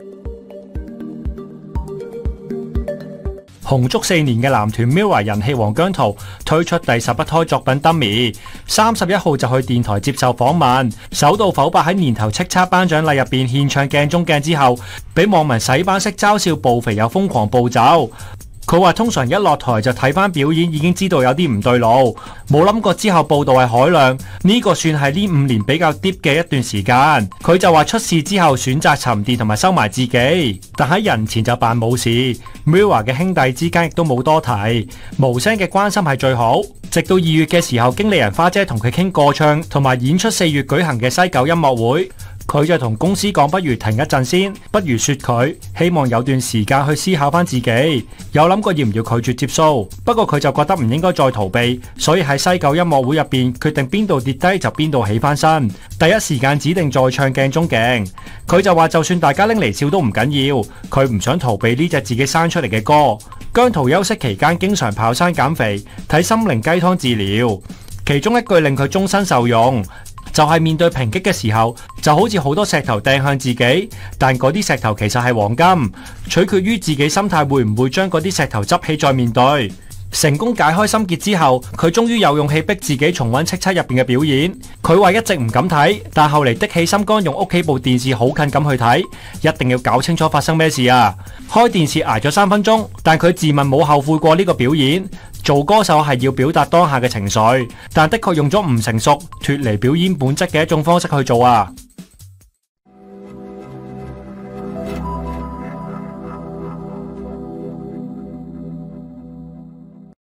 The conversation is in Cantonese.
紅足4年嘅男團 MIRROR 人氣王姜濤推出第11胎作品 Dummy，31號就去電台接受訪問，首度剖白喺年頭叱咤頒獎禮入邊獻唱鏡中鏡之後，俾網民洗版式嘲笑暴肥又瘋狂暴走。佢話通常一落台就睇翻表演已經知道有啲唔對路，冇諗過之後報道係海量，呢個算係呢5年比較 deep 嘅一段時間。佢就話出事之後選擇沉澱同埋收埋自己，但喺人前就扮冇事。MIRROR 嘅兄弟之間亦都冇多提，無聲嘅關心係最好。直到2月嘅時候，經理人花姐同佢傾過唱同埋演出4月舉行嘅西九音樂會。佢就同公司講，不如停一陣先，不如說佢希望有段時間去思考翻自己，有諗過要唔要拒絕接 show，不過佢就覺得唔應該再逃避，所以喺西九音樂會入邊決定邊度跌低就邊度起翻身，第一時間指定再唱鏡中鏡。佢就話就算大家拎嚟笑都唔緊要，佢唔想逃避呢隻自己生出嚟嘅歌。姜濤休息期間經常跑山減肥，睇心靈雞湯治療，其中一句令佢終身受用。就係面對抨擊嘅時候，就好似好多石頭掟向自己，但嗰啲石頭其實係黃金，取決於自己心態會唔會將嗰啲石頭執起再面對。成功解開心結之後，佢終於有勇氣逼自己重溫叱咤入邊嘅表演。佢話一直唔敢睇，但後嚟的起心肝用屋企部電視好近咁去睇，一定要搞清楚發生咩事啊！開電視挨咗3分鐘，但佢自問冇後悔過呢個表演。做歌手係要表達當下嘅情緒，但的確用咗唔成熟、脫離表演本質嘅一種方式去做啊！